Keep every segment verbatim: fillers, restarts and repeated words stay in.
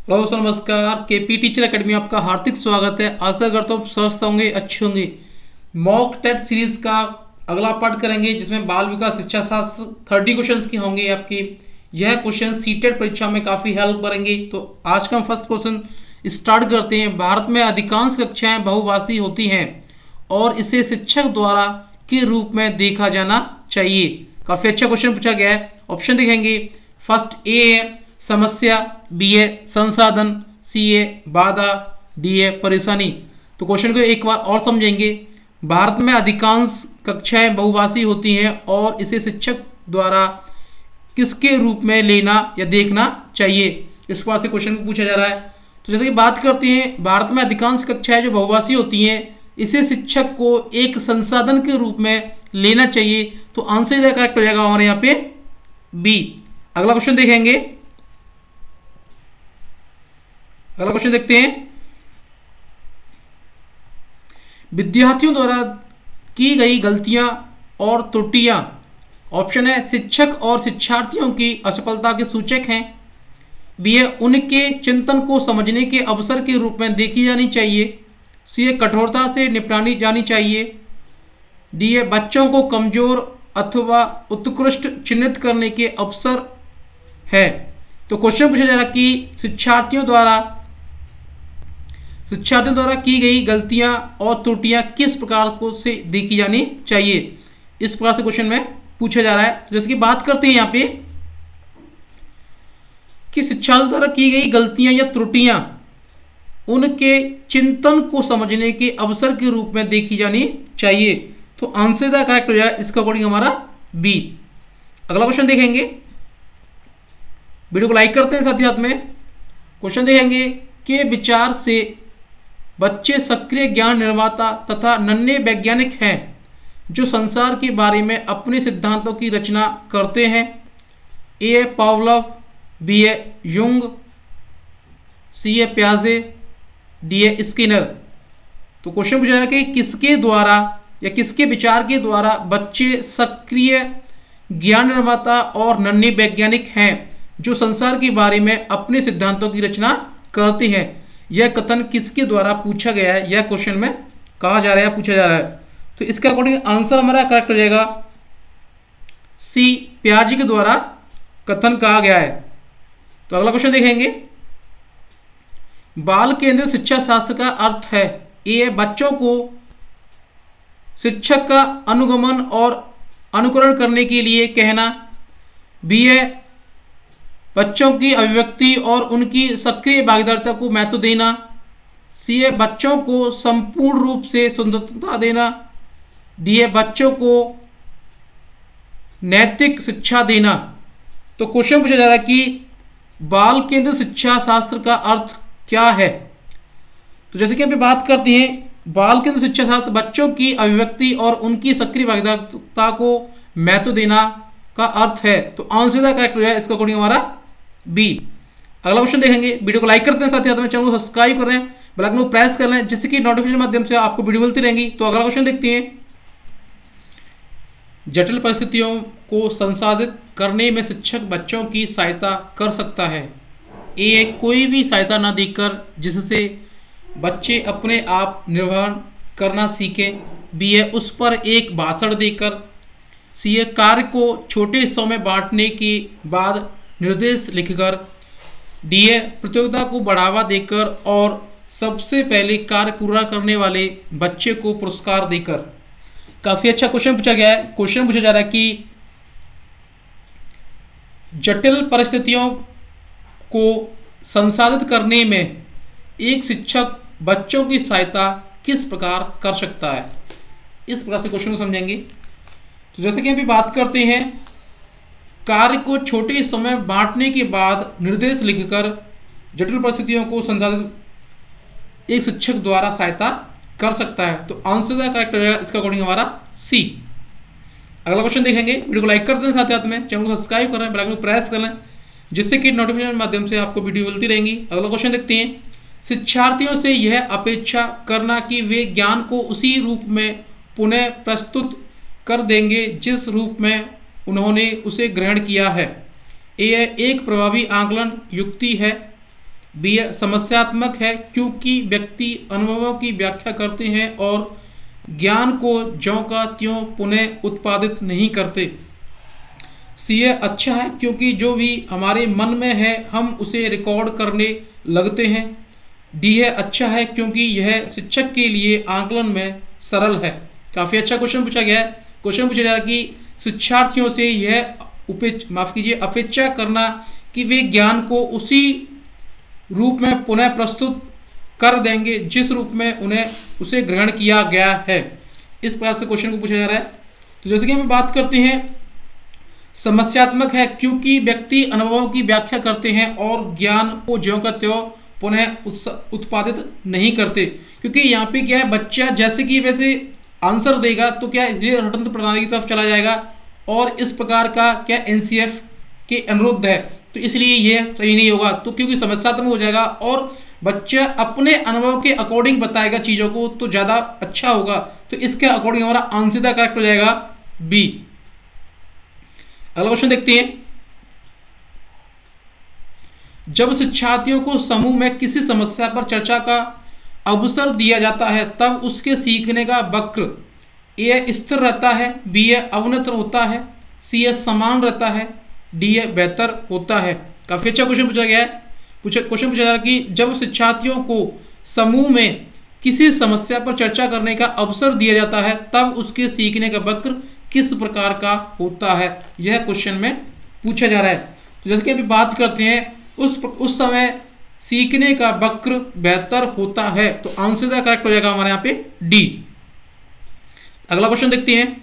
Hello दोस्तों, नमस्कार। KP teacher academy आपका हार्दिक स्वागत है। आशा करता हूँ स्वस्थ होंगे, अच्छे होंगे। मॉक टेस्ट सीरीज का अगला पार्ट करेंगे, जिसमें बाल विकास शिक्षा शास्त्र थर्टी क्वेश्चंस की होंगे आपकी। यह क्वेश्चन सीटेट परीक्षा में काफ़ी हेल्प करेंगे। तो आज का हम फर्स्ट क्वेश्चन स्टार्ट करते हैं। भारत में अधिकांश कक्षाएं बहुभाषी होती हैं और इसे शिक्षक द्वारा के रूप में देखा जाना चाहिए। काफ़ी अच्छा क्वेश्चन पूछा गया है। ऑप्शन देखेंगे। फर्स्ट ए है समस्या, बी है संसाधन, सी है बाधा, डी है परेशानी। तो क्वेश्चन को एक बार और समझेंगे। भारत में अधिकांश कक्षाएं बहुभाषी होती हैं और इसे शिक्षक द्वारा किसके रूप में लेना या देखना चाहिए, इस प्रकार से क्वेश्चन पूछा जा रहा है। तो जैसे कि बात करते हैं, भारत में अधिकांश कक्षाएं जो बहुभाषी होती हैं, इसे शिक्षक को एक संसाधन के रूप में लेना चाहिए। तो आंसर करेक्ट हो जाएगा हमारे यहाँ पे बी। अगला क्वेश्चन देखेंगे। अगला क्वेश्चन देखते हैं। विद्यार्थियों द्वारा की गई गलतियां और त्रुटियां। ऑप्शन है शिक्षक और शिक्षार्थियों की असफलता के सूचक हैं। बी है उनके चिंतन को समझने के अवसर के रूप में देखी जानी चाहिए। सी है कठोरता से निपटानी जानी चाहिए। डी है बच्चों को कमजोर अथवा उत्कृष्ट चिन्हित करने के अवसर है। तो क्वेश्चन पूछा जा रहा कि शिक्षार्थियों द्वारा शिक्षार्थियों द्वारा की गई गलतियां और त्रुटियां किस प्रकार को से देखी जानी चाहिए, इस प्रकार से क्वेश्चन में पूछा जा रहा है। जैसे कि बात करते हैं यहाँ पे कि शिक्षार्थियों द्वारा की गई गलतियां या त्रुटियां उनके चिंतन को समझने के अवसर के रूप में देखी जानी चाहिए। तो आंसर द करेक्ट हो जाए इसका अकॉर्डिंग हमारा बी। अगला क्वेश्चन देखेंगे। वीडियो को लाइक करते हैं, साथ ही साथ में क्वेश्चन देखेंगे के विचार से बच्चे सक्रिय ज्ञान निर्माता तथा नन्हे वैज्ञानिक हैं जो संसार के बारे में अपने सिद्धांतों की रचना करते हैं। ए है पावलोव, बी है युंग, सी है प्याजे, डी है स्किनर। तो क्वेश्चन पूछा है कि किसके द्वारा या किसके विचार के द्वारा बच्चे सक्रिय ज्ञान निर्माता और नन्हे वैज्ञानिक हैं जो संसार के बारे में अपने सिद्धांतों की रचना करते हैं। यह कथन किसके द्वारा पूछा गया है, यह क्वेश्चन में कहा जा रहा है, पूछा जा रहा है। तो इसका अकॉर्डिंग आंसर हमारा करेक्ट हो जाएगा सी, प्याजे के द्वारा कथन कहा गया है। तो अगला क्वेश्चन देखेंगे। बाल केंद्रित शिक्षा शास्त्र का अर्थ है। ए बच्चों को शिक्षक का अनुगमन और अनुकरण करने के लिए कहना। बी है बच्चों की अभिव्यक्ति और उनकी सक्रिय भागीदारिता को महत्व देना। सी है बच्चों को संपूर्ण रूप से स्वतंत्रता देना। डी है बच्चों को नैतिक शिक्षा देना। तो क्वेश्चन पूछा जा रहा है कि बाल केंद्रित शिक्षा शास्त्र का अर्थ क्या है। तो जैसे कि हम बात करते हैं, बाल केंद्रित शिक्षा शास्त्र बच्चों की अभिव्यक्ति और उनकी सक्रिय भागीदारिता को महत्व देना का अर्थ है। तो आंसर करेक्ट हो जाए इसका अकॉर्डिंग हमारा बी। अगला क्वेश्चन देखेंगे। वीडियो को लाइक करते हैं, साथ ही साथ में चैनल को सब्सक्राइब कर रहे हैं, बेल आइकन को प्रेस कर लें, जिससे कि नोटिफिकेशन माध्यम से आपको वीडियो मिलती रहेंगी। तो अगला क्वेश्चन देखते हैं। जटिल परिस्थितियों को संसाधित करने में शिक्षक बच्चों की सहायता कर सकता है। ए कोई भी सहायता न देकर जिससे बच्चे अपने आप निर्वहन करना सीखें। बी है उस पर एक भाषण देकर। सी है कार्य को छोटे हिस्सों में बांटने के बाद निर्देश लिखकर। डी है प्रतियोगिता को बढ़ावा देकर और सबसे पहले कार्य पूरा करने वाले बच्चे को पुरस्कार देकर। काफ़ी अच्छा क्वेश्चन पूछा गया है। क्वेश्चन पूछा जा रहा है कि जटिल परिस्थितियों को संसाधित करने में एक शिक्षक बच्चों की सहायता किस प्रकार कर सकता है, इस प्रकार से क्वेश्चन को समझेंगे। तो जैसे कि अभी बात करते हैं, कार्य को छोटे हिस्सों में बांटने के बाद निर्देश लिखकर जटिल परिस्थितियों को संसाधित एक शिक्षक द्वारा सहायता कर सकता है। तो आंसर करेक्ट हो जाएगा इसका अकॉर्डिंग हमारा सी। अगला क्वेश्चन देखेंगे। वीडियो को लाइक कर दें, साथ ही साथ में चैनल को सब्सक्राइब कर लें, बेल आइकन को प्रेस कर लें, जिससे कि नोटिफिकेशन के माध्यम से आपको वीडियो मिलती रहेंगी। अगला क्वेश्चन देखते हैं। शिक्षार्थियों से यह अपेक्षा करना कि वे ज्ञान को उसी रूप में पुनः प्रस्तुत कर देंगे जिस रूप में उन्होंने उसे ग्रहण किया है। ए एक प्रभावी आकलन युक्ति है। बी है समस्यात्मक है क्योंकि व्यक्ति अनुभवों की व्याख्या करते हैं और ज्ञान को ज्यों का त्यों पुनः उत्पादित नहीं करते। सी है अच्छा है क्योंकि जो भी हमारे मन में है हम उसे रिकॉर्ड करने लगते हैं। डी है अच्छा है क्योंकि यह शिक्षक के लिए आकलन में सरल है। काफ़ी अच्छा क्वेश्चन पूछा गया है। क्वेश्चन पूछा जा रहा है कि शिक्षार्थियों से यह उपेच माफ कीजिए अपेक्षा करना कि वे ज्ञान को उसी रूप में पुनः प्रस्तुत कर देंगे जिस रूप में उन्हें उसे ग्रहण किया गया है। इस प्रकार से क्वेश्चन को पूछा जा रहा है। तो जैसे कि हम बात करते हैं, समस्यात्मक है क्योंकि व्यक्ति अनुभवों की व्याख्या करते हैं और ज्ञान को ज्यों का त्यों पुनः उत्पादित नहीं करते। क्योंकि यहाँ पे क्या है, बच्चा जैसे कि वैसे आंसर देगा तो क्या ये रटंत्र प्रणाली की तरफ चला जाएगा और इस प्रकार का क्या एनसीएफ के अनुरुद्ध है, तो इसलिए यह सही नहीं होगा। तो क्योंकि समस्यात्मक हो जाएगा और बच्चा अपने अनुभव के अकॉर्डिंग बताएगा चीज़ों को तो ज़्यादा अच्छा होगा। तो इसके अकॉर्डिंग हमारा आंसर द करेक्ट हो जाएगा बी। अगला क्वेश्चन देखते हैं। जब शिक्षार्थियों को समूह में किसी समस्या पर चर्चा का अवसर दिया जाता है तब उसके सीखने का वक्र ए स्थिर रहता है, बी ए अवनत होता है, सी ए समान रहता है, डी ए बेहतर होता है। काफी अच्छा क्वेश्चन पूछा गया है। पूछा क्वेश्चन पूछा जा रहा है कि जब शिक्षार्थियों को समूह में किसी समस्या पर चर्चा करने का अवसर दिया जाता है तब उसके सीखने का वक्र किस प्रकार का होता है, यह क्वेश्चन में पूछा जा रहा है। तो जैसे कि अभी बात करते हैं, उस उस समय सीखने का वक्र बेहतर होता है। तो आंसर द करेक्ट हो जाएगा हमारे यहाँ पे डी। अगला क्वेश्चन देखते हैं।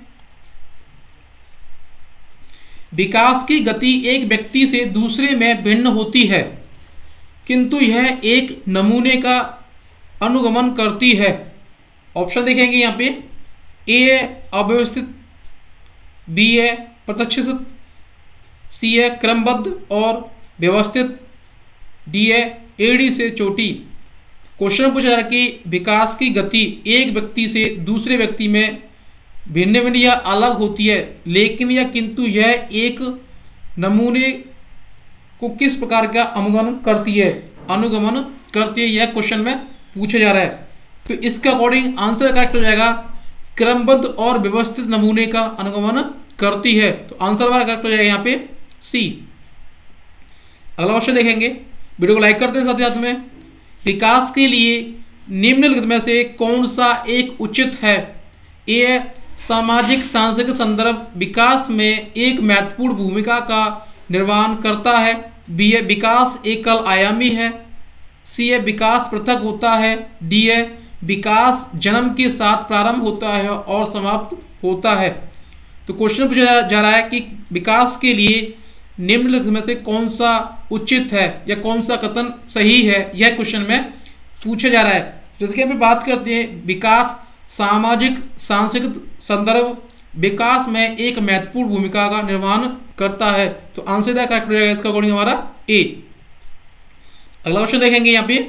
विकास की गति एक व्यक्ति से दूसरे में भिन्न होती है किंतु यह एक नमूने का अनुगमन करती है। ऑप्शन देखेंगे यहाँ पे, ए अव्यवस्थित, बी है प्रत्यक्षित, सी है क्रमबद्ध और व्यवस्थित, डी है एड़ी से चोटी। क्वेश्चन पूछा जा रहा है कि विकास की गति एक व्यक्ति से दूसरे व्यक्ति में भिन्न भिन्न या अलग होती है लेकिन या किंतु यह एक नमूने को किस प्रकार का अनुगमन करती है अनुगमन करती है यह क्वेश्चन में पूछा जा रहा है। तो इसके अकॉर्डिंग आंसर करेक्ट हो जाएगा क्रमबद्ध और व्यवस्थित नमूने का अनुगमन करती है। तो आंसर हमारा करेक्ट हो जाएगा यहाँ पे सी। अगला क्वेश्चन देखेंगे, वीडियो को लाइक करते हैं साथ ही साथ में। विकास के लिए निम्नलिखित में से कौन सा एक उचित है? ए सामाजिक सांस्कृतिक संदर्भ विकास में एक महत्वपूर्ण भूमिका का निर्वहन करता है, बी है विकास एकल आयामी है, सी है विकास पृथक होता है, डी है विकास जन्म के साथ प्रारंभ होता है और समाप्त होता है। तो क्वेश्चन पूछा जा रहा है कि विकास के लिए निम्नलिखित में से कौन सा उचित है या कौन सा कथन सही है, यह क्वेश्चन में पूछा जा रहा है। जैसे कि हम बात करते हैं, विकास सामाजिक सांस्कृतिक संदर्भ विकास में एक महत्वपूर्ण भूमिका का निर्वहन करता है। तो आंसर द करेक्ट हो जाएगा इसका अकॉर्डिंग हमारा ए। अगला क्वेश्चन देखेंगे यहाँ पे,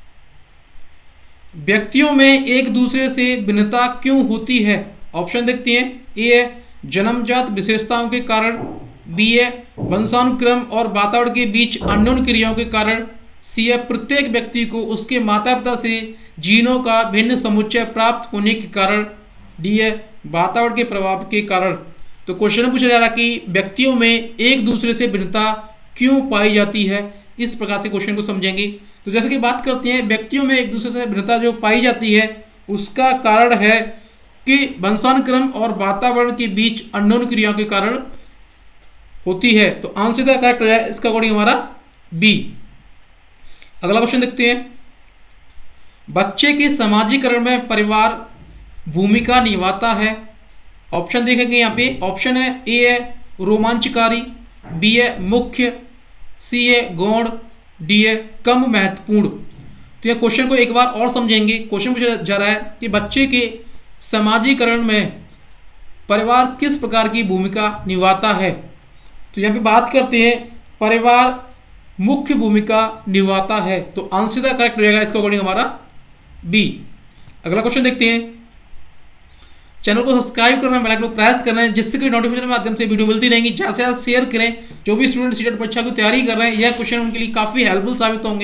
व्यक्तियों में एक दूसरे से भिन्नता क्यों होती है? ऑप्शन देखते हैं, ए जन्मजात विशेषताओं के कारण, बी है वंशानुक्रम और वातावरण के बीच अन्योन्य क्रियाओं के कारण, सी है प्रत्येक व्यक्ति को उसके माता पिता से जीनों का भिन्न समुच्चय प्राप्त होने के कारण, डी है वातावरण के प्रभाव के कारण। तो क्वेश्चन पूछा जा रहा है कि व्यक्तियों में एक दूसरे से भिन्नता क्यों पाई जाती है, इस प्रकार से क्वेश्चन को समझेंगे। तो जैसे कि बात करते हैं, व्यक्तियों में एक दूसरे से भिन्नता जो पाई जाती है उसका कारण है कि वंशानुक्रम और वातावरण के बीच अन्योन्य क्रियाओं के कारण होती है। तो आंसर द करेक्ट हो जाए इसका अकॉर्डिंग हमारा बी। अगला क्वेश्चन देखते हैं, बच्चे के समाजीकरण में परिवार भूमिका निभाता है। ऑप्शन देखेंगे यहाँ पे, ऑप्शन है ए है रोमांचकारी, बी है मुख्य, सी है गौण, डी है कम महत्वपूर्ण। तो यह क्वेश्चन को एक बार और समझेंगे। क्वेश्चन पूछा जा रहा है कि बच्चे के समाजीकरण में परिवार किस प्रकार की भूमिका निभाता है। तो यहाँ पे बात करते हैं, परिवार मुख्य भूमिका निभाता है। तो आंसर द करेक्ट रहेगा इसका अकॉर्डिंग हमारा बी। अगला क्वेश्चन देखते हैं, चैनल को सब्सक्राइब करना, बेल आइकन को प्रेस करना है जिससे कि नोटिफिकेशन के माध्यम से वीडियो मिलती रहेंगी। ज़्यादा से ज़्यादा शेयर करें। जो भी स्टूडेंट सीटेट परीक्षा की तैयारी कर रहे हैं, यह क्वेश्चन उनके लिए काफ़ी हेल्पफुल साबित होंगे।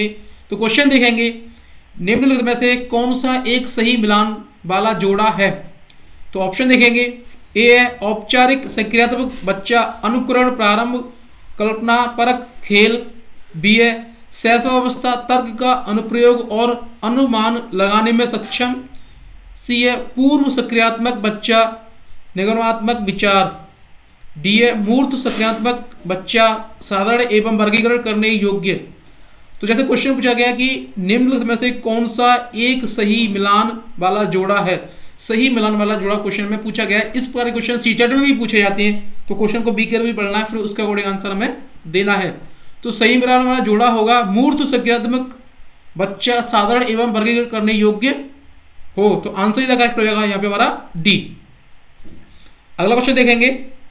तो क्वेश्चन देखेंगे, निम्नलिखित में से कौन सा एक सही मिलान वाला जोड़ा है। तो ऑप्शन देखेंगे, ए है औपचारिक सक्रियात्मक बच्चा अनुकरण प्रारंभ कल्पना परक खेल, बी है शैशवावस्था तर्क का अनुप्रयोग और अनुमान लगाने में सक्षम, सी है पूर्व सक्रियात्मक बच्चा निगमनात्मक विचार, डी है मूर्त सक्रियात्मक बच्चा साधारण एवं वर्गीकरण करने योग्य। तो जैसे क्वेश्चन पूछा गया कि निम्नलिखित में से कौन सा एक सही मिलान वाला जोड़ा है, सही मिलान वाला जोड़ा क्वेश्चन में पूछा गया है। इस प्रकार के क्वेश्चन सीटेट में भी पूछे जाते हैं, तो क्वेश्चन को बी केयर भी पढ़ना है, फिर उसका अकॉर्डिंग आंसर हमें देना है। तो सही मिलान वाला जोड़ा होगा मूर्त सक्रियात्मक बच्चा साधारण एवं वर्गीकरण करने योग्य हो। तो आंसर इधर करेक्ट हो जाएगा यहाँ पे हमारा डी। अगला क्वेश्चन देखेंगे,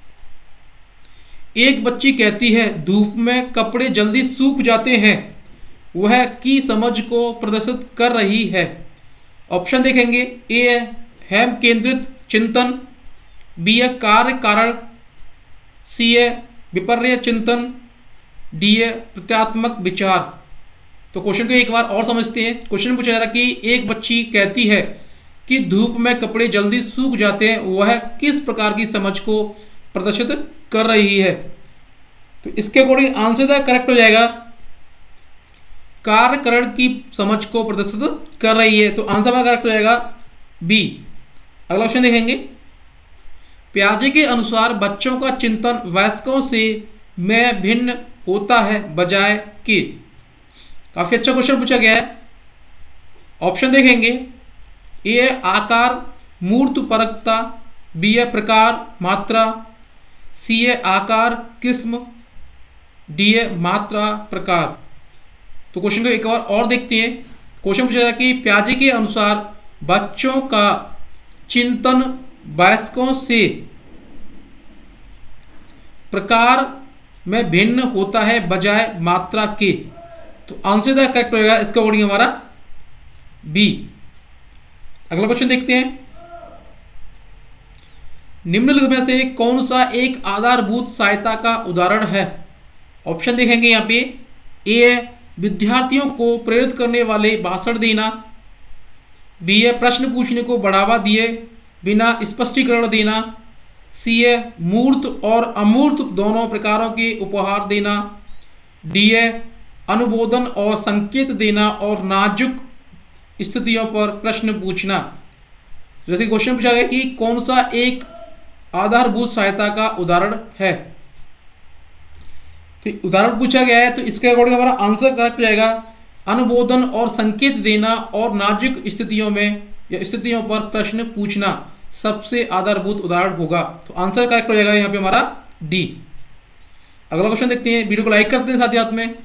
एक बच्ची कहती है धूप में कपड़े जल्दी सूख जाते हैं, वह की समझ को प्रदर्शित कर रही है। ऑप्शन देखेंगे, ए है हेम केंद्रित चिंतन, बी है कार्य कारण, सी है विपर्य चिंतन, डी है प्रत्यात्मक विचार। तो क्वेश्चन को एक बार और समझते हैं। क्वेश्चन पूछा जा रहा है कि एक बच्ची कहती है कि धूप में कपड़े जल्दी सूख जाते हैं, वह किस प्रकार की समझ को प्रदर्शित कर रही है। तो इसके अकॉर्डिंग आंसर करेक्ट हो जाएगा कार्यकरण की समझ को प्रदर्शित कर रही है। तो आंसर में करेक्ट हो जाएगा बी। अगला क्वेश्चन देखेंगे, पियाजे के अनुसार बच्चों का चिंतन वयस्कों से में भिन्न होता है बजाय कि। काफी अच्छा क्वेश्चन पूछा गया है। ऑप्शन देखेंगे, ए है आकार मूर्त परकता, बी है प्रकार मात्रा, सी है आकार किस्म, डी है मात्रा प्रकार। तो क्वेश्चन को एक बार और देखते हैं। क्वेश्चन पूछा कि पियाजे के अनुसार बच्चों का चिंतन वयस्कों से प्रकार में भिन्न होता है बजाय मात्रा के। तो आंसर करेक्ट होगा इसका अकॉर्डिंग हमारा बी। अगला क्वेश्चन देखते हैं, निम्नलिखित में से कौन सा एक आधारभूत सहायता का उदाहरण है। ऑप्शन देखेंगे यहाँ पे, ए है विद्यार्थियों को प्रेरित करने वाले भाषण देना, बी है प्रश्न पूछने को बढ़ावा दिए बिना स्पष्टीकरण देना, सी है मूर्त और अमूर्त दोनों प्रकारों के उपहार देना, डी है अनुबोधन और संकेत देना और नाजुक स्थितियों पर प्रश्न पूछना। जैसे क्वेश्चन पूछा गया कि कौन सा एक आधारभूत सहायता का उदाहरण है। तो उदाहरण पूछा गया है, तो इसके अकॉर्डिंग हमारा आंसर करेक्ट हो जाएगा अनुबोधन और संकेत देना और नाजुक स्थितियों में या स्थितियों पर प्रश्न पूछना सबसे आधारभूत उदाहरण होगा। तो आंसर करेक्ट हो जाएगा यहाँ पे हमारा डी। अगला क्वेश्चन देखते हैं, वीडियो को लाइक करते हैं साथ ही साथ में।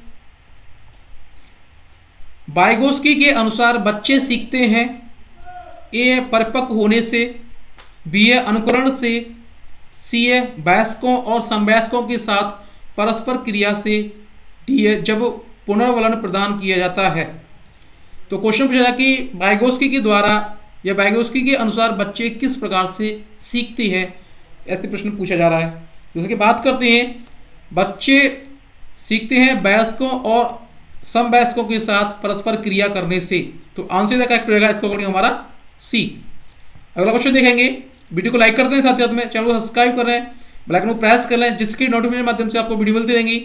वाइगोस्की के अनुसार बच्चे सीखते हैं, ए परिपक्व होने से, बी है अनुकरण से, सी है वयस्कों और समवयस्कों के साथ परस्पर क्रिया से, डी है जब पुनर्वलन प्रदान किया जाता है। तो क्वेश्चन पूछा कि वाइगोस्की के द्वारा या वाइगोस्की के अनुसार बच्चे किस प्रकार से सीखते हैं, ऐसे प्रश्न पूछा जा रहा है। जैसे कि बात करते हैं, बच्चे सीखते हैं वयस्कों और समवयस्कों के साथ परस्पर क्रिया करने से। तो आंसर करेक्ट रहेगा इसका अकॉर्डिंग हमारा सी। अगला क्वेश्चन देखेंगे, वीडियो को लाइक करते हैं साथ ही साथ में, चैनल को सब्सक्राइब कर रहे हैं, बेल आइकन को प्रेस कर लें जिसके नोटिफिकेशन के माध्यम से आपको वीडियो मिलती रहेंगी।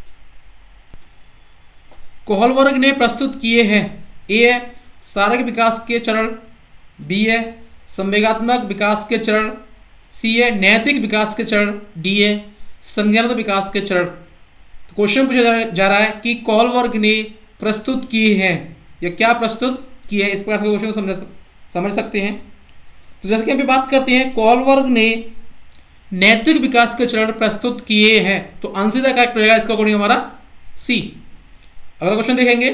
कोहलबर्ग ने प्रस्तुत किए हैं, ए है शारीरिक विकास के चरण, बी है संवेगात्मक विकास के चरण, सी है नैतिक विकास के चरण, डी है संज्ञानात्मक विकास के चरण। तो क्वेश्चन पूछा जा रहा है कि कोहलबर्ग ने प्रस्तुत किए हैं या क्या प्रस्तुत किए हैं, इस प्रकार से क्वेश्चन को समझ समझ सकते हैं। तो जैसे कि हम बात करते हैं, कोहलबर्ग ने नैतिक विकास के चरण प्रस्तुत किए हैं। तो आंसर करेक्ट रहेगा इसका अकॉर्डिंग हमारा सी। अगला क्वेश्चन देखेंगे,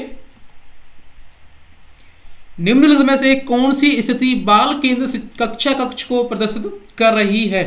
निम्नलिखित में से कौन सी स्थिति बाल केंद्र कक्षा कक्ष को प्रदर्शित कर रही है।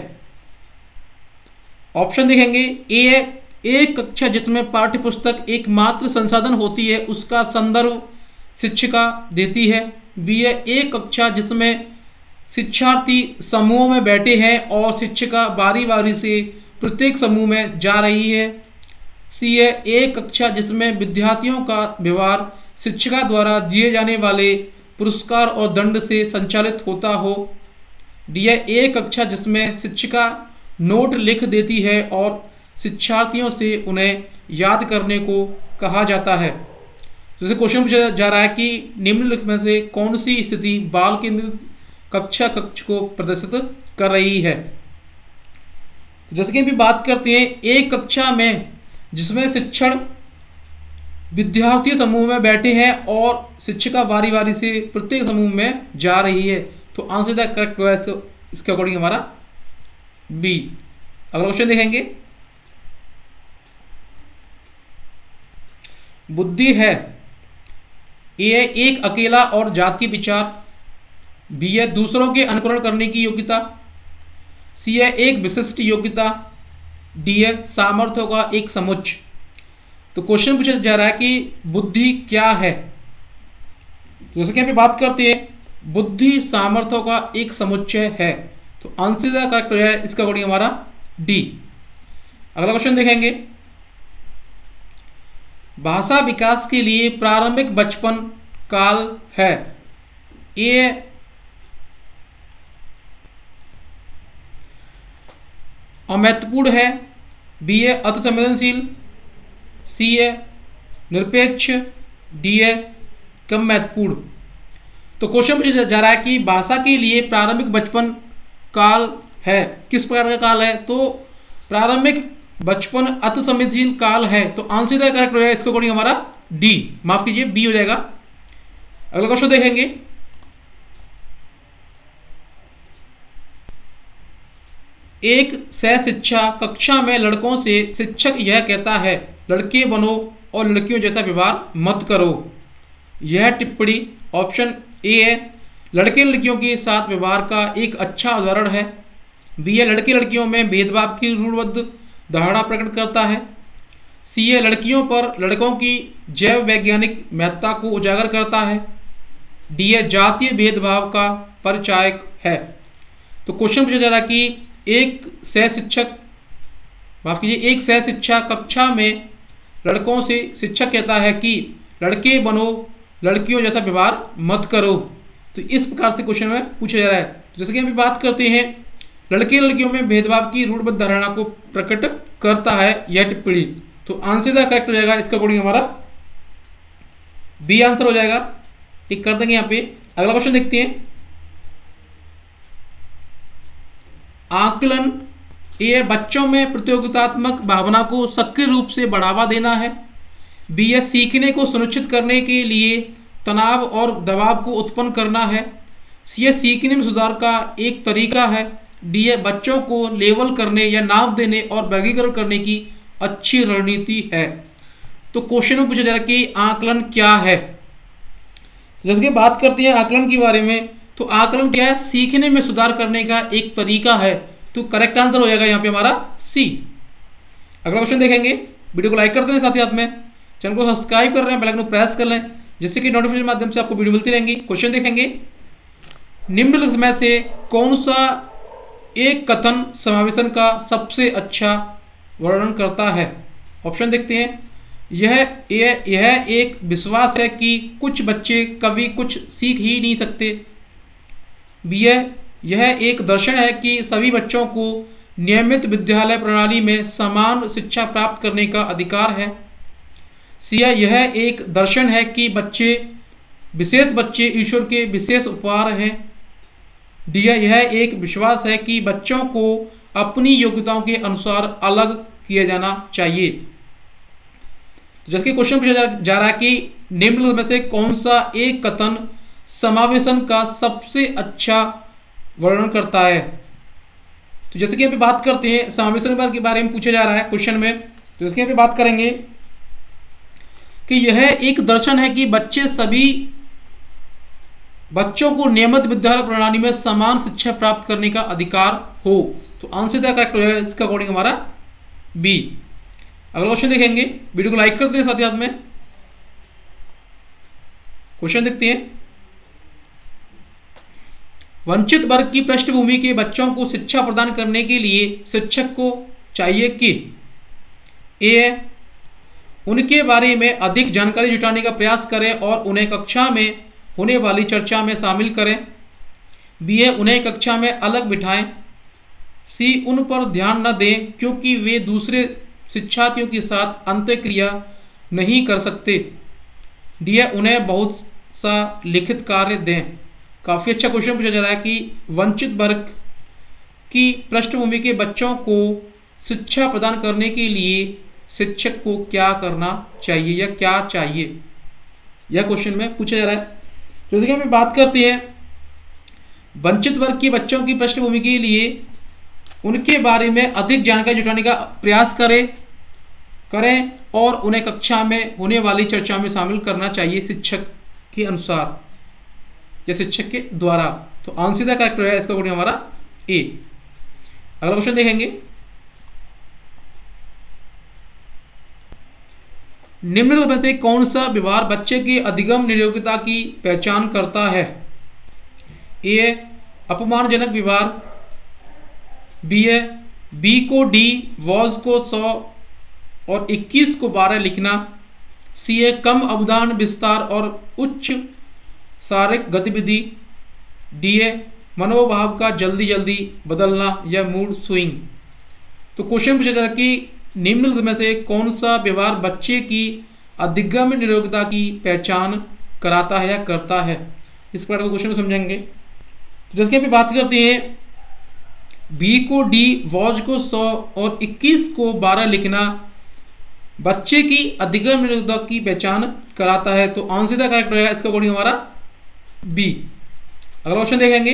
ऑप्शन देखेंगे, ए है एक कक्षा जिसमें पाठ्य पुस्तक एकमात्र संसाधन होती है उसका संदर्भ शिक्षिका देती है, बी है एक कक्षा जिसमें शिक्षार्थी समूहों में बैठे हैं और शिक्षिका बारी बारी से प्रत्येक समूह में जा रही है, सी है एक कक्षा जिसमें विद्यार्थियों का व्यवहार शिक्षिका द्वारा दिए जाने वाले पुरस्कार और दंड से संचालित होता हो। डी है एक कक्षा जिसमें शिक्षिका नोट लिख देती है और शिक्षार्थियों से उन्हें याद करने को कहा जाता है। जैसे क्वेश्चन पूछा जा रहा है कि निम्नलिखित में से कौन सी स्थिति बाल केंद्रित कक्षा कक्ष को प्रदर्शित कर रही है। तो जैसे कि अभी बात करते हैं, एक कक्षा में जिसमें शिक्षण विद्यार्थी समूह में बैठे हैं और शिक्षिका बारी बारी से प्रत्येक समूह में जा रही है, तो आंसर द करेक्ट है इसके अकॉर्डिंग हमारा बी। अगला क्वेश्चन देखेंगे, बुद्धि है ए है एक अकेला और जातीय विचार, बी है दूसरों के अनुकरण करने की योग्यता, सी है एक विशिष्ट योग्यता, डी है सामर्थ्य का एक समुच्चय। तो क्वेश्चन पूछा जा रहा है कि बुद्धि क्या है। जैसे कि हम बात करते हैं, बुद्धि सामर्थ्य का एक समुच्चय है, तो आंसर करेक्ट है इसका अकॉर्डिंग हमारा डी। अगला क्वेश्चन देखेंगे, भाषा विकास के लिए प्रारंभिक बचपन काल है। ए अमहत्वपूर्ण है, बी है अति संवेदनशील, सी है निरपेक्ष, डी है कम महत्वपूर्ण। तो क्वेश्चन पूछा जा रहा है कि भाषा के लिए प्रारंभिक बचपन काल है, किस प्रकार का काल है। तो प्रारंभिक बचपन अति संवेदनशील काल है, तो आंसर करेक्ट हो जाएगा इसके अकॉर्डिंग हमारा डी, माफ कीजिए बी हो जाएगा। अगला क्वेश्चन देखेंगे, एक सह शिक्षा कक्षा में लड़कों से शिक्षक यह कहता है लड़के बनो और लड़कियों जैसा व्यवहार मत करो। यह टिप्पणी ऑप्शन ए है लड़के लड़कियों के साथ व्यवहार का एक अच्छा उदाहरण है, बी है लड़के लड़कियों में भेदभाव की रूढ़िबद्ध धारणा प्रकट करता है, सी है लड़कियों पर लड़कों की जैव वैज्ञानिक महत्ता को उजागर करता है, डी है जातीय भेदभाव का परिचायक है। तो क्वेश्चन पूछा जा रहा है कि एक सह शिक्षक माफ कीजिए एक सह शिक्षा कक्षा में लड़कों से शिक्षक कहता है कि लड़के बनो लड़कियों जैसा व्यवहार मत करो। तो इस प्रकार से क्वेश्चन में पूछा जा रहा है। तो जैसे कि हम बात करते हैं, लड़के लड़कियों में भेदभाव की रूढ़िबद्ध धारणा को प्रकट करता है यह टिप्पणी, तो आंसर करेक्ट हो जाएगा इसका अकॉर्डिंग हमारा बी आंसर हो जाएगा। टिक कर देंगे यहाँ पे। अगला क्वेश्चन देखते हैं, आकलन ए बच्चों में प्रतियोगितात्मक भावना को सक्रिय रूप से बढ़ावा देना है, बी है सीखने को सुनिश्चित करने के लिए तनाव और दबाव को उत्पन्न करना है, सी है सीखने में सुधार का एक तरीका है, डी है बच्चों को लेबल करने या नाम देने और वर्गीकरण करने की अच्छी रणनीति है। तो क्वेश्चन में पूछा जा रहा है कि आकलन क्या है। जैसे कि बात करते हैं आकलन के बारे में, तो आकलन क्या है, सीखने में सुधार करने का एक तरीका है, तो करेक्ट आंसर हो जाएगा यहाँ पे हमारा सी। अगला क्वेश्चन देखेंगे, वीडियो को लाइक कर दें, साथ ही साथ में चैनल को सब्सक्राइब कर रहे हैं, बेल आइकन को प्रेस कर लें जिससे कि नोटिफिकेशन माध्यम से आपको वीडियो मिलती रहेंगी। क्वेश्चन देखेंगे, निम्नलिखित में से कौन सा एक कथन समावेशन का सबसे अच्छा वर्णन करता है। ऑप्शन देखते हैं, यह यह यह एक विश्वास है कि कुछ बच्चे कभी कुछ सीख ही नहीं सकते, बी है यह एक दर्शन है कि सभी बच्चों को नियमित विद्यालय प्रणाली में समान शिक्षा प्राप्त करने का अधिकार है, सी है यह एक दर्शन है कि बच्चे विशेष बच्चे ईश्वर के विशेष उपहार हैं, डी है यह एक विश्वास है कि बच्चों को अपनी योग्यताओं के अनुसार अलग किया जाना चाहिए। जैसे कि क्वेश्चन पूछा जा रहा है कि निम्नलिखित में से कौन सा एक कथन समावेशन का सबसे अच्छा वर्णन करता है। तो जैसे कि अभी बात करते हैं समावेशन के बारे में पूछा जा रहा है क्वेश्चन में, तो जैसे कि अभी बात करेंगे कि यह एक दर्शन है कि बच्चे सभी बच्चों को नियमित विद्यालय प्रणाली में समान शिक्षा प्राप्त करने का अधिकार हो, तो आंसर करेक्ट हो जाएगा इसका अकॉर्डिंग हमारा बी। अगला क्वेश्चन देखेंगे, वीडियो को लाइक करते हैं, साथ ही साथ में क्वेश्चन देखते हैं, वंचित वर्ग की पृष्ठभूमि के बच्चों को शिक्षा प्रदान करने के लिए शिक्षक को चाहिए कि ए उनके बारे में अधिक जानकारी जुटाने का प्रयास करें और उन्हें कक्षा में होने वाली चर्चा में शामिल करें। बी है उन्हें कक्षा में अलग बिठाएं। सी उन पर ध्यान न दें क्योंकि वे दूसरे शिक्षार्थियों के साथ अंतःक्रिया नहीं कर सकते। डी है उन्हें बहुत सा लिखित कार्य दें। काफ़ी अच्छा क्वेश्चन पूछा जा रहा है कि वंचित वर्ग की पृष्ठभूमि के बच्चों को शिक्षा प्रदान करने के लिए शिक्षक को क्या करना चाहिए या क्या चाहिए, यह क्वेश्चन में पूछा जा रहा है। तो देखिए हम बात करते हैं वंचित वर्ग के बच्चों की पृष्ठभूमि के लिए उनके बारे में अधिक जानकारी जुटाने का प्रयास करें करें और उन्हें कक्षा में होने वाली चर्चा में शामिल करना चाहिए शिक्षक के अनुसार या शिक्षक के द्वारा। तो आंसर सीधा करेक्ट है इसका कोड हमारा ए। अगला क्वेश्चन देखेंगे, निम्नलिखित में से कौन सा व्यवहार बच्चे की अधिगम नियोग्यता की पहचान करता है? ए अपमानजनक व्यवहार, बी है बी को डी, वॉज को सौ और इक्कीस को बारह लिखना, सी है कम अवधान विस्तार और उच्च शारीरिक गतिविधि, डी है मनोभाव का जल्दी जल्दी बदलना या मूड स्विंग। तो क्वेश्चन पूछा जा रहा है कि निम्नलिखित में से कौन सा व्यवहार बच्चे की अधिगम नियोग्यता की पहचान कराता है या करता है। इस प्रकार के क्वेश्चन को समझेंगे। तो जैसे कि अभी बात करते हैं बी को डी, वॉज को सौ और इक्कीस को बारह लिखना बच्चे की अधिगम नियोग्यता की पहचान कराता है। तो आंसर सीधा करेक्ट रहेगा इसका अकॉर्डिंग हमारा बी। अगला क्वेश्चन देखेंगे,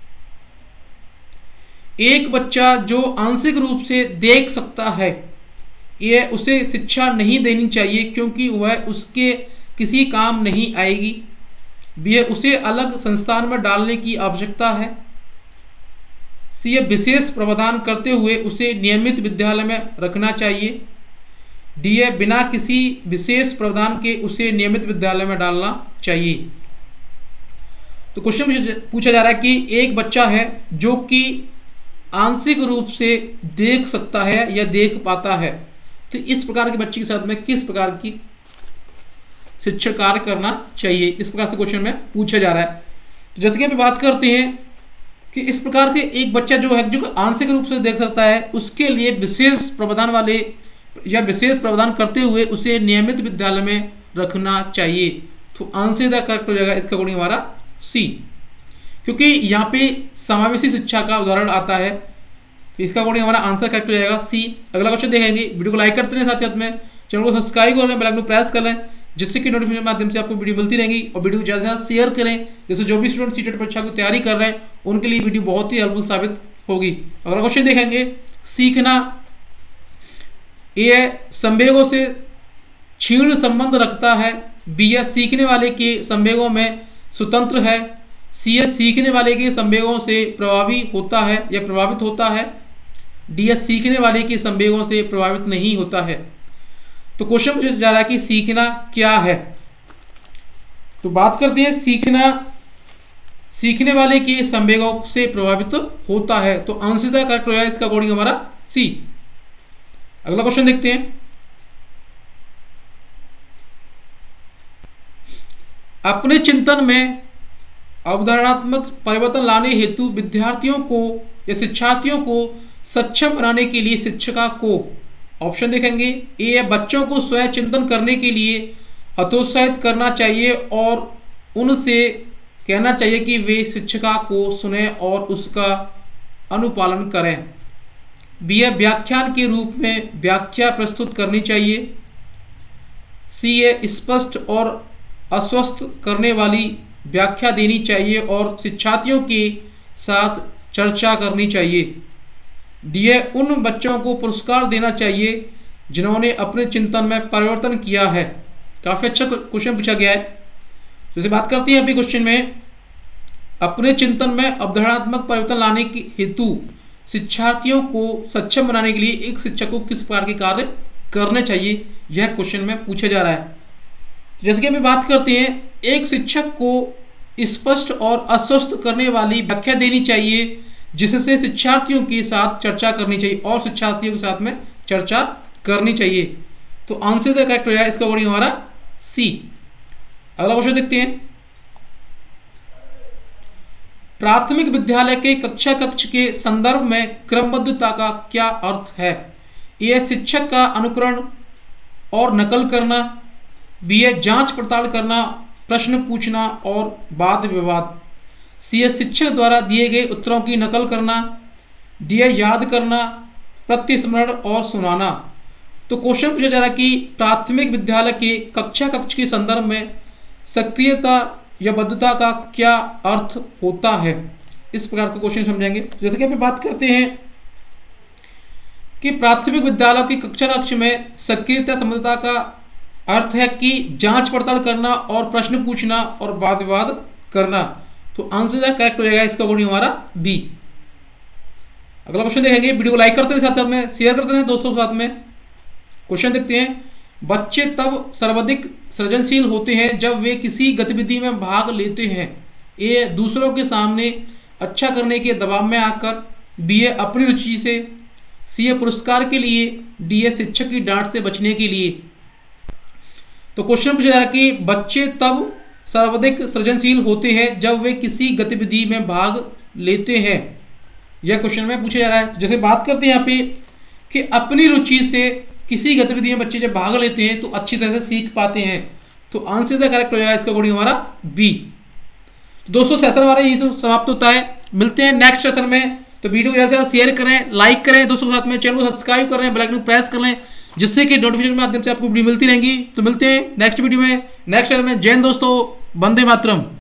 एक बच्चा जो आंशिक रूप से देख सकता है यह उसे शिक्षा नहीं देनी चाहिए क्योंकि वह उसके किसी काम नहीं आएगी। बी है उसे अलग संस्थान में डालने की आवश्यकता है। सी है विशेष प्रावधान करते हुए उसे नियमित विद्यालय में रखना चाहिए। डी है बिना किसी विशेष प्रावधान के उसे नियमित विद्यालय में डालना चाहिए। तो क्वेश्चन पूछा जा रहा है कि एक बच्चा है जो कि आंशिक रूप से देख सकता है या देख पाता है, तो इस प्रकार के बच्चे के साथ में किस प्रकार की शिक्षण कार्य करना चाहिए, इस प्रकार से क्वेश्चन में पूछा जा रहा है। तो जैसे कि अभी बात करते हैं कि इस प्रकार के एक बच्चा जो है जो आंशिक रूप से देख सकता है उसके लिए विशेष प्रावधान वाले या विशेष प्रावधान करते हुए उसे नियमित विद्यालय में रखना चाहिए। तो आंसर द करेक्ट हो जाएगा इसका अकॉर्डिंग हमारा सी, क्योंकि यहाँ पे समावेशी शिक्षा का उदाहरण आता है। तो इसका अकॉर्डिंग हमारा आंसर करेक्ट हो जाएगा सी। अगला क्वेश्चन देखेंगे, वीडियो को लाइक करते हैं, साथ साथ में चैनल को सब्सक्राइब कर लें, बेल आइकन को प्रेस कर लें जिससे कि नोटिफिकेशन के माध्यम से आपको वीडियो मिलती रहेंगी। और वीडियो को ज़्यादा से ज़्यादा शेयर करें, जैसे जो भी स्टूडेंट सीटेट परीक्षा की तैयारी कर रहे हैं उनके लिए वीडियो बहुत ही हेल्पफुल साबित होगी। अगला क्वेश्चन देखेंगे, सीखना ए संवेगों से क्षीण संबंध रखता है। बी है सीखने वाले के संवेगों में स्वतंत्र है। सी है सीखने वाले के संवेगों से प्रभावी होता है या प्रभावित होता है। डी है सीखने वाले के संवेगों से प्रभावित नहीं होता है। तो क्वेश्चन पूछा जा रहा है कि सीखना क्या है। तो बात करते हैं सीखना सीखने वाले के संवेगों से प्रभावित होता है। तो आंसर करेक्ट हो जाएगा इसका अकॉर्डिंग हमारा सी। अगला क्वेश्चन देखते हैं, अपने चिंतन में अवधारणात्मक परिवर्तन लाने हेतु विद्यार्थियों को या शिक्षार्थियों को सक्षम बनाने के लिए शिक्षिका को, ऑप्शन देखेंगे, ए बच्चों को स्वयं चिंतन करने के लिए हतोत्साहित करना चाहिए और उनसे कहना चाहिए कि वे शिक्षिका को सुने और उसका अनुपालन करें। बी है व्याख्यान के रूप में व्याख्या प्रस्तुत करनी चाहिए। सी है स्पष्ट और अस्वस्थ करने वाली व्याख्या देनी चाहिए और शिक्षार्थियों के साथ चर्चा करनी चाहिए। डी है उन बच्चों को पुरस्कार देना चाहिए जिन्होंने अपने चिंतन में परिवर्तन किया है। काफ़ी अच्छा क्वेश्चन पूछा गया है। जैसे बात करते हैं अभी क्वेश्चन में, अपने चिंतन में अवधारणात्मक परिवर्तन लाने के हेतु शिक्षार्थियों को सक्षम बनाने के लिए एक शिक्षक को किस प्रकार के कार्य करने चाहिए, यह क्वेश्चन में पूछा जा रहा है। जैसे कि हम बात करते हैं, एक शिक्षक को स्पष्ट और अस्वस्थ करने वाली व्याख्या देनी चाहिए जिससे शिक्षार्थियों के साथ चर्चा करनी चाहिए और शिक्षार्थियों के साथ में चर्चा करनी चाहिए। तो आंसर द करेक्ट हो जाएगा इसका वर्डिंग हमारा सी। अगला क्वेश्चन देखते हैं। प्राथमिक विद्यालय के कक्षा कक्ष के संदर्भ में क्रमबद्धता का क्या अर्थ है? ए शिक्षक का अनुकरण और नकल करना, बी है जांच पड़ताल करना, प्रश्न पूछना और वाद विवाद, सी है शिक्षक द्वारा दिए गए उत्तरों की नकल करना, डी है याद करना, प्रतिस्मरण और सुनाना। तो क्वेश्चन पूछा जा रहा है कि प्राथमिक विद्यालय के कक्षा कक्ष के संदर्भ में सक्रियता या बद्धता का क्या अर्थ होता है। इस प्रकार का क्वेश्चन समझेंगे। जैसे कि हम बात करते हैं कि प्राथमिक विद्यालय की कक्षा कक्ष में सक्रियता संबद्धता का अर्थ है कि जांच पड़ताल करना और प्रश्न पूछना और वाद विवाद करना। तो आंसर करेक्ट हो जाएगा इसका वर्डिंग हमारा बी। अगला क्वेश्चन देखेंगे। वीडियो को लाइक करते हैं, साथ साथ में शेयर करते हैं दोस्तों के साथ में। क्वेश्चन देखते हैं। बच्चे तब सर्वाधिक सृजनशील होते हैं जब वे किसी गतिविधि में भाग लेते हैं। ए दूसरों के सामने अच्छा करने के दबाव में आकर, बी ए अपनी रुचि से, सी ए पुरस्कार के लिए, डी ए शिक्षक की डांट से बचने के लिए। तो क्वेश्चन पूछा जा रहा है कि बच्चे तब सर्वाधिक सृजनशील होते हैं जब वे किसी गतिविधि में भाग लेते हैं। यह क्वेश्चन में पूछा जा रहा है। जैसे बात करते हैं यहाँ पे कि अपनी रुचि से किसी गतिविधि में बच्चे जब भाग लेते हैं तो अच्छी तरह से सीख पाते हैं। तो आंसर द करेक्ट हो जाएगा इसका वर्डिंग हमारा बी। तो दोस्तों सेशन हमारा यही समाप्त होता है। मिलते हैं नेक्स्ट सेशन में। तो वीडियो को जैसे शेयर करें, लाइक करें दोस्तों के साथ में, चैनल को सब्सक्राइब करें, बेल आइकन को प्रेस कर लें, जिससे कि नोटिफिकेशन के माध्यम से आपको वीडियो मिलती रहेंगी। तो मिलते हैं नेक्स्ट वीडियो में, नेक्स्ट सेशन में। जय हिंद दोस्तों, वंदे मातरम।